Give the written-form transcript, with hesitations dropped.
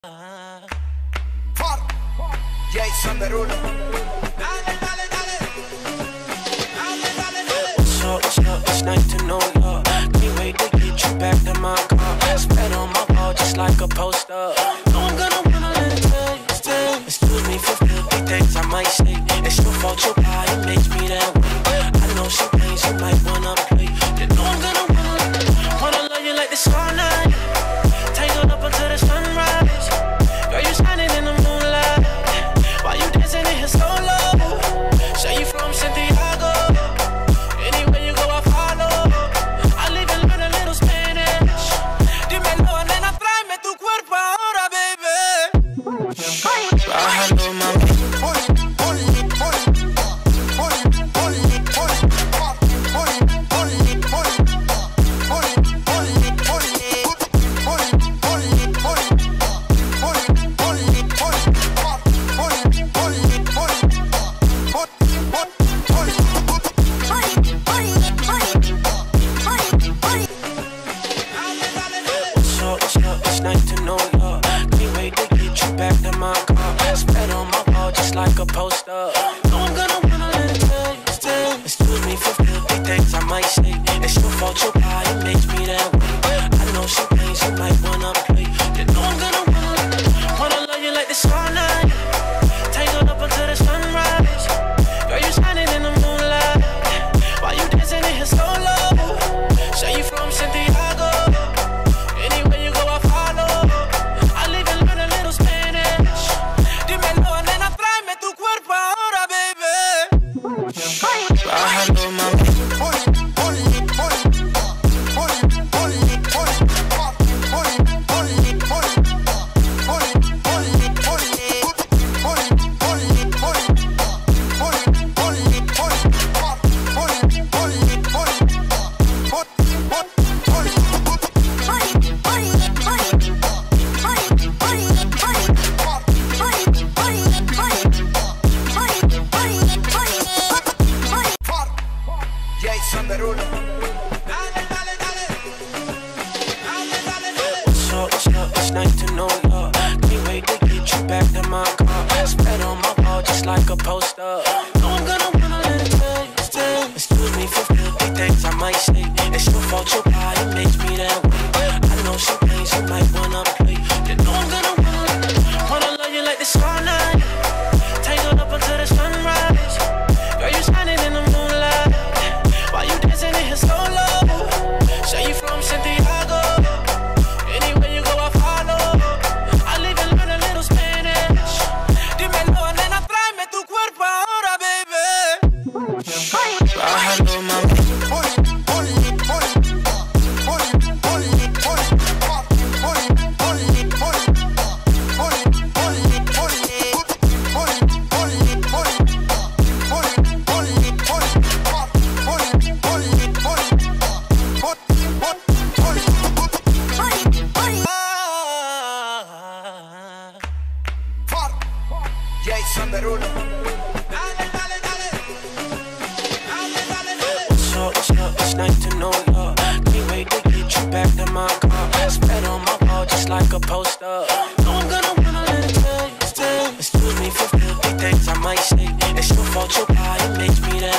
Jason Derulo. What's up, it's nice to know love. Can't wait to get you back to my car. Spread on my wall just like a poster. No, I'm gonna wanna let it tell. Excuse me for filthy things I might say. It's your fault, your body makes me that way. I know some things you might wanna play. You know I'm gonna wanna love you like this all night. Tangled up until the sunrise. Girl, you shining in the moonlight. Why you dancing in here solo? Say you from Santiago. Anywhere you go, I follow. I live and learn a little Spanish. Dímelo, nena, tráeme tu cuerpo ahora, baby. Bájalo, mami. It's nice to know love. Can't wait to get you back to my car. Spread on my wall just like a poster. No, I'm gonna wanna let it tell. Excuse me for filthy things I might say. It's your fault, your body makes me that way. I know some things you might wanna play. You know I'm gonna wanna love you like this all night. Tangled up until the sunrise. Girl, you shining in the moonlight. Why you dancing in here solo? Say you from Santiago. Anywhere you go, I follow. I live and learn a little Spanish. Dímelo, nena, tráeme tu cuerpo ahora, baby. Bájalo, mami. Jason Derulo. What's up, it's nice to know love. Can't wait to get you back to my car. Spread on my wall just like a poster. No, I'm gonna wanna let it tell. Excuse me for filthy things I might say. It's your fault, your body makes me that way. I know some things you might wanna play. You know I'm gonna wanna love you like this all night. Tangled up until the sunrise. Girl, you shining in the moonlight. Why you dancing in here solo? Say you from Santiago. Anywhere you go, I follow. I live and learn a little Spanish. Dímelo, nena, tráeme tu cuerpo ahora, baby. Bájalo, mami. Jason Derulo. What's up, it's nice to know love. Can't wait to get you back to my car. Spread on my wall just like a poster. No, I'm gonna wanna let it tell. Excuse me for filthy things I might say. It's your fault, your body makes me that